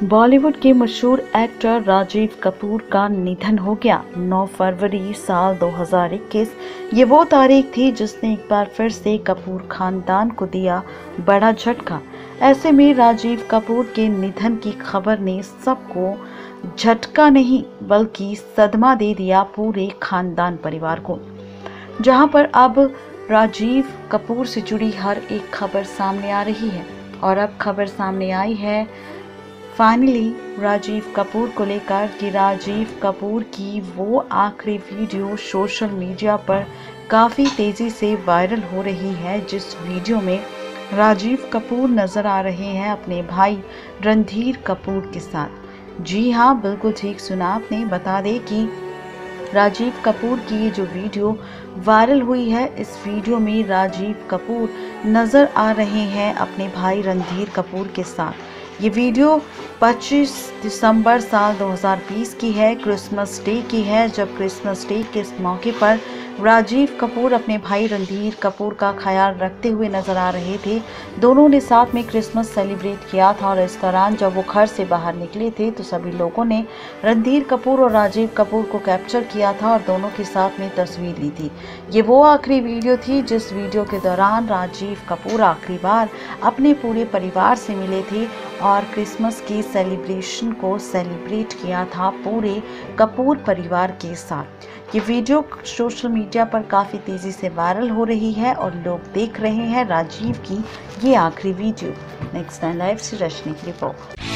बॉलीवुड के मशहूर एक्टर राजीव कपूर का निधन हो गया। 9 फरवरी साल 2021 ये वो तारीख थी जिसने एक बार फिर से कपूर खानदान को दिया बड़ा झटका। ऐसे में राजीव कपूर के निधन की खबर ने सबको झटका नहीं बल्कि सदमा दे दिया पूरे खानदान परिवार को। जहां पर अब राजीव कपूर से जुड़ी हर एक खबर सामने आ रही है और अब खबर सामने आई है फाइनली राजीव कपूर को लेकर कि राजीव कपूर की वो आखिरी वीडियो सोशल मीडिया पर काफ़ी तेज़ी से वायरल हो रही है, जिस वीडियो में राजीव कपूर नज़र आ रहे हैं अपने भाई रणधीर कपूर के साथ। जी हाँ, बिल्कुल ठीक सुना आपने। बता दें कि राजीव कपूर की ये जो वीडियो वायरल हुई है, इस वीडियो में राजीव कपूर नज़र आ रहे हैं अपने भाई रणधीर कपूर के साथ। ये वीडियो 25 दिसंबर साल 2020 की है, क्रिसमस डे की है, जब क्रिसमस डे के इस मौके पर राजीव कपूर अपने भाई रणधीर कपूर का ख्याल रखते हुए नजर आ रहे थे। दोनों ने साथ में क्रिसमस सेलिब्रेट किया था और इस दौरान जब वो घर से बाहर निकले थे तो सभी लोगों ने रणधीर कपूर और राजीव कपूर को कैप्चर किया था और दोनों के साथ में तस्वीर ली थी। ये वो आखिरी वीडियो थी जिस वीडियो के दौरान राजीव कपूर आखिरी बार अपने पूरे परिवार से मिले थे और क्रिसमस की सेलिब्रेशन को सेलिब्रेट किया था पूरे कपूर परिवार के साथ। ये वीडियो सोशल मीडिया पर काफ़ी तेज़ी से वायरल हो रही है और लोग देख रहे हैं राजीव की ये आखिरी वीडियो। नेक्स्ट टाइम लाइव से रचने की रिपोर्ट।